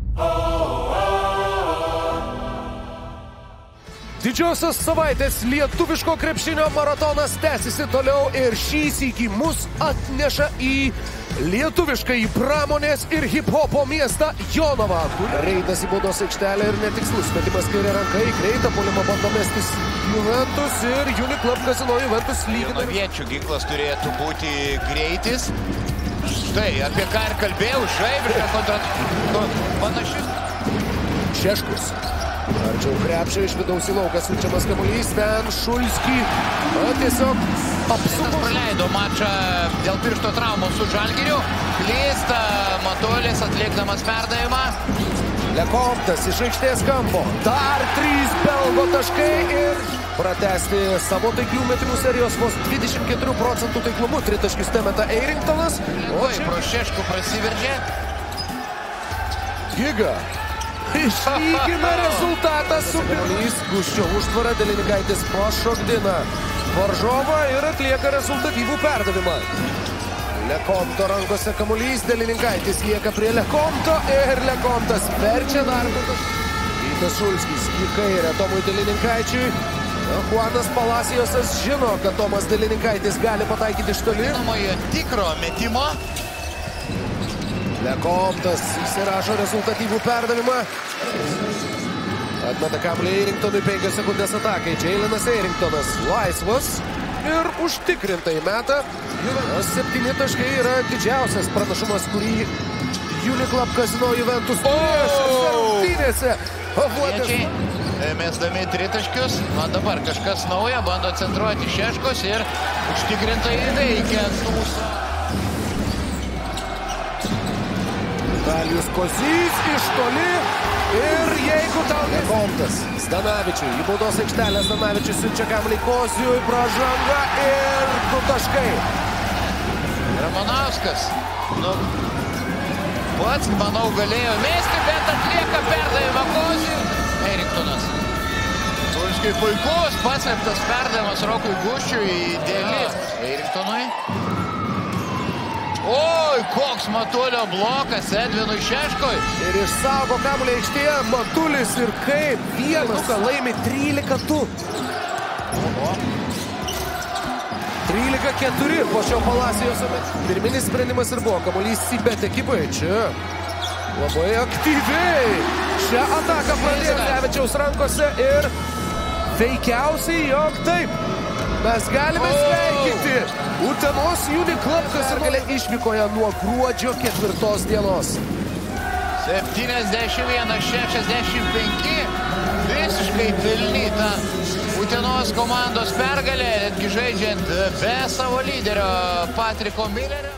Didžiosios savaitės lietuviško krepšinio maratonas tęsiasi toliau ir šį sykį mus atneša į lietuvišką į pramonės ir hip-hopo miestą Jonavą. Reidas į baudos aikštelę ir netikslus metimas kairė ranka į greitą puolimą bando mestis Juventus ir Uniclub Casino Juventus lygina. Viečių ginklas turėtų būti greitis. Štai, apie ką ir kalbėjau, žaibišką kontra... panašius. Šeškus. Arčiau krepšio iš vidaus į lauką siunčiamas kamuolys, ten Šulskį tiesiog apsukas. Praleido mačą dėl piršto traumos su Žalgiriu. Klysta Matulis atlikdamas perdavimą. Lekomptas iš aikštės kampo. Dar 3 Belgo taškai ir pratęsti savo taiklių metimų serijos vos 24% taiklumu. 3 taškius temeta Eiringtonas. O pro Šeškų prasiveržė. Giga. Išlygina rezultatą su kamuolys. Guščio užtvara, Delininkaitis pašokdina varžovą ir atlieka rezultatyvų perdavimą. Lekompto rankose kamuolys, Delininkaitis lieka prie Lekompto ir Lekomptas verčia darbą. Vytas Šulskis į kairę Tomui Delininkaičiui. Juanas Palaciosas žino, kad Tomas Delininkaitis gali pataikyti iš toli. Tikro metimo. Lekomptas įsirašo rezultatyvų perdavimą. Atmeta kamuolį Eiringtonui, 5 sekundės atakai. Jailenas Eiringtonas laisvas ir užtikrintai meta. 7 taškai yra didžiausias pranašumas, kurį Uniclub Casino Juventus turės rungtynėse. Mesdami 3 taškius, o dabar kažkas nauja, bando centruoti Šeškos ir užtikrintai veikia Stūsą. Vitalijus Kozys iš toli ir jeigu tau Lekomptas Zdanavičiui į baudos aikštelę, Zdanavičius siunčia kamuolį Koziui, pražanga ir 2 taškai. Ramonauskas, pats, manau, galėjo mesti, bet atlieka perdavimą Koziui. Eiringtonas. Šulskiui puikus, pasleptas perdavimas Rokui Guščiui dėlį Eiringtonui. Oi, koks Matulio blokas Edvinui Šeškoj. Ir išsaugo kamuolį aikštėje Matulis ir kaip vienas laimi 13-2. 13-4 po šio Palacijoso. Pirminis sprendimas ir buvo kamuolys Sibet ekipai. Čia labai aktyviai šią ataką pradėjo Levičiaus rankose ir veikiausiai jog taip. Mes galime sveikinti Utenos Uniclub Casino išvykoje nuo gruodžio 4 dienos. 71-65. Visiškai pelnyta Utenos komandos pergalė, netgi žaidžiant be savo lyderio Patriko Milerio.